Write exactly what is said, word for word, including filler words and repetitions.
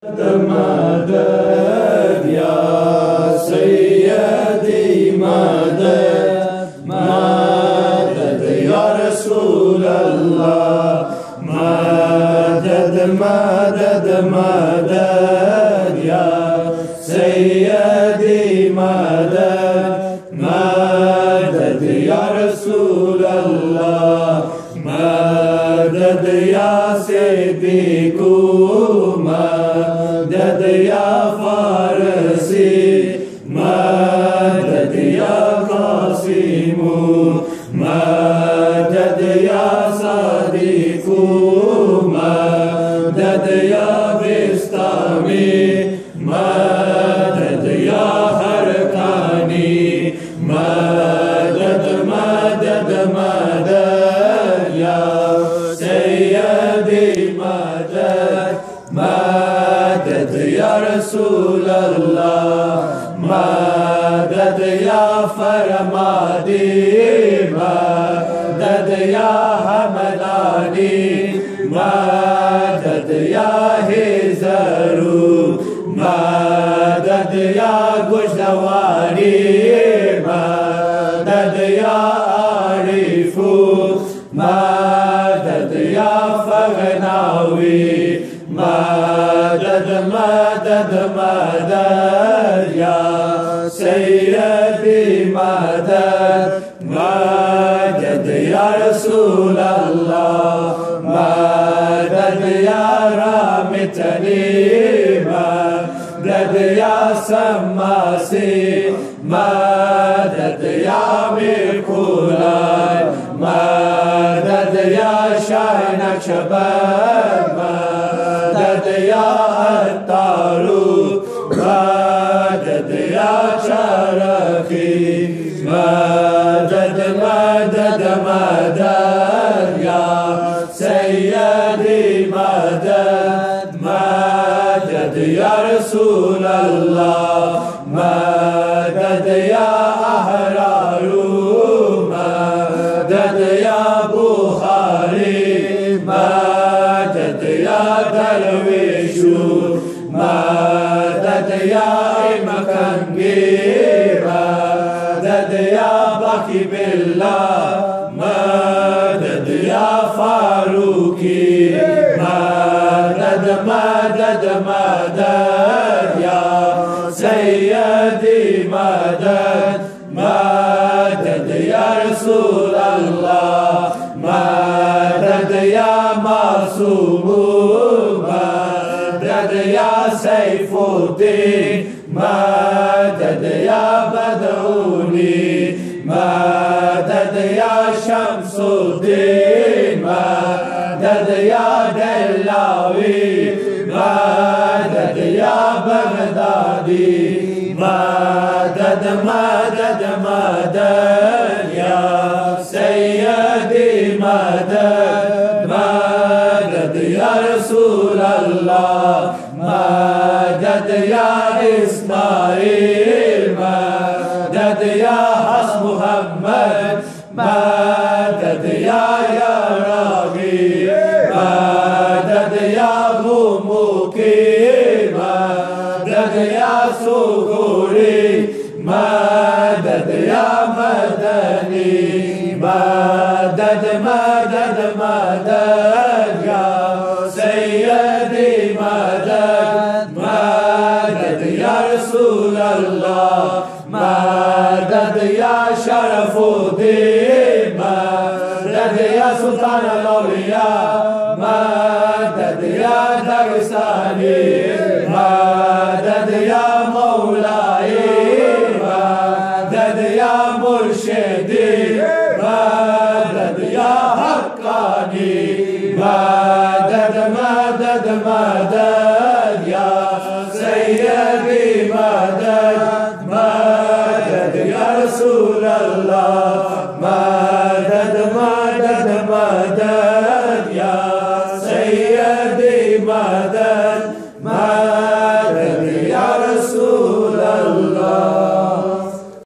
मदद या सय्यदी मदद मदद या रसूल अल्लाह मदद मदद मदद या सय्यदी मदद मदद या रसूल अल्लाह मदद या सिद्दीक़ू मदद या फारसी मदद या कासिमू मदद या सादिकू मदद या बिस्तामी मदद या हरकानी मदद मदद मदद या सय्यदी मदद मदद या रसूल अल्लाह मदद या फरमादी मदद या हमदानी मदद या हिज़रू मदद या गुशवारी मदद या आरिफू मदद या फगनावी मदद मदद मदद या सय्यदी मदद मदद या रसूल अल्लाह मदद या रामितनी मदद या सम्मासी मदद या मिरकुलाई मदद या शाह नक्शबंद मदद या अत्तारू मदद या चरखी मदद मदद मदद या सय्यदी मदद मदद या रसूल अल्लाह मदद या अहरारू मदद या बुखारी मदद या दरवेशू मदद या इमकंगी मदद या बाकी बिल्ला मदद या फारूकी मदद मदद मदद या सय्यदी मदद मदद या रसूल अल्लाह मदद या मासूमू मदद या सैफुद्दीन मदद या बदऊनी मदद या शम्सुद्दीन मदद या दहलावी मदद या बगदादी मदद मदद मदद या सय्यदी मदद मदद या रसूल अल्लाह मदद या इस्माईल मदद या हस मुहम्मद मदद या यारागी मदद या गुमुकी मदद या सुगुरी मदद या मदनी मदद मदद मदद या सय्यदी मदद मदद या रसूल अल्लाह मदद या शरफुद्दीन मदद या सुल्तान औलिया मदद या दगस्तानी मदद या मौलाई मदद या मुर्शिदी मदद या हक्कानी।